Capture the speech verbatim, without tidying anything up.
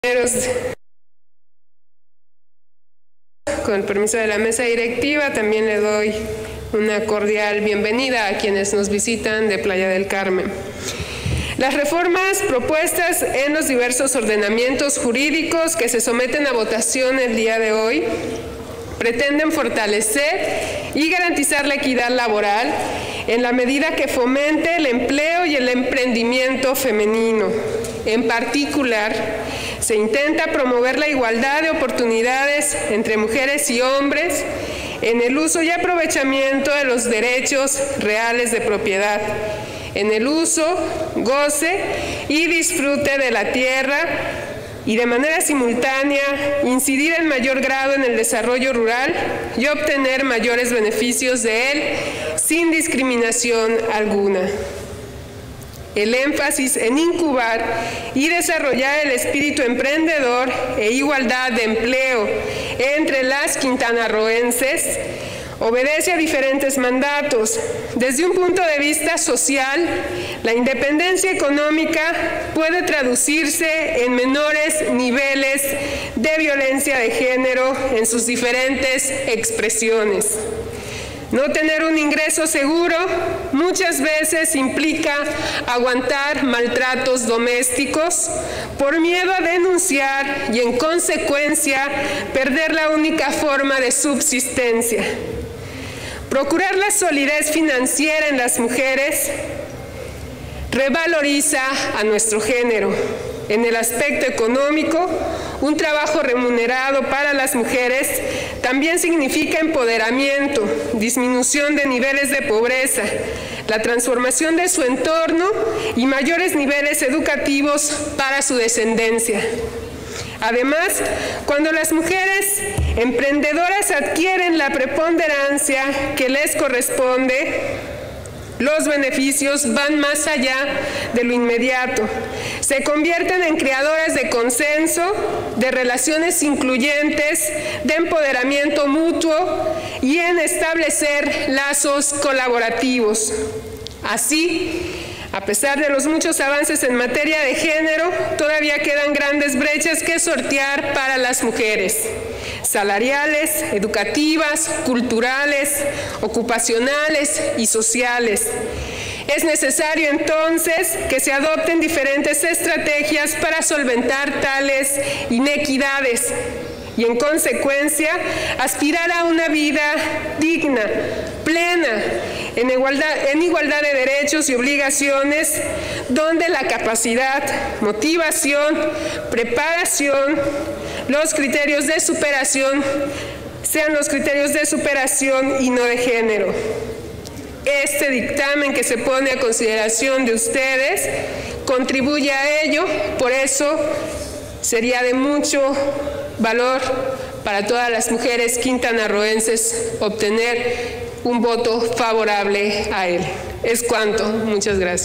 Con el permiso de la mesa directiva, también le doy una cordial bienvenida a quienes nos visitan de Playa del Carmen. Las reformas propuestas en los diversos ordenamientos jurídicos que se someten a votación el día de hoy pretenden fortalecer y garantizar la equidad laboral en la medida que fomente el empleo y el emprendimiento femenino. En particular, se intenta promover la igualdad de oportunidades entre mujeres y hombres en el uso y aprovechamiento de los derechos reales de propiedad, en el uso, goce y disfrute de la tierra, y de manera simultánea incidir en mayor grado en el desarrollo rural y obtener mayores beneficios de él sin discriminación alguna. El énfasis en incubar y desarrollar el espíritu emprendedor e igualdad de empleo entre las quintanarroenses obedece a diferentes mandatos. Desde un punto de vista social, la independencia económica puede traducirse en menores niveles de violencia de género en sus diferentes expresiones. No tener un ingreso seguro muchas veces implica aguantar maltratos domésticos por miedo a denunciar y, en consecuencia, perder la única forma de subsistencia. Procurar la solidez financiera en las mujeres revaloriza a nuestro género. En el aspecto económico, un trabajo remunerado para las mujeres también significa empoderamiento, disminución de niveles de pobreza, la transformación de su entorno y mayores niveles educativos para su descendencia. Además, cuando las mujeres emprendedoras adquieren la preponderancia que les corresponde, los beneficios van más allá de lo inmediato. Se convierten en creadoras de consenso, de relaciones incluyentes, de empoderamiento mutuo y en establecer lazos colaborativos. Así, a pesar de los muchos avances en materia de género, todavía quedan grandes brechas que sortear para las mujeres: salariales, educativas, culturales, ocupacionales y sociales. Es necesario entonces que se adopten diferentes estrategias para solventar tales inequidades y, en consecuencia, aspirar a una vida digna, plena, en igualdad, en igualdad de derechos y obligaciones, donde la capacidad, motivación, preparación, los criterios de superación sean los criterios de superación y no de género. Este dictamen que se pone a consideración de ustedes contribuye a ello, por eso sería de mucho valor para todas las mujeres quintanarroenses obtener un voto favorable a él. Es cuanto. Muchas gracias.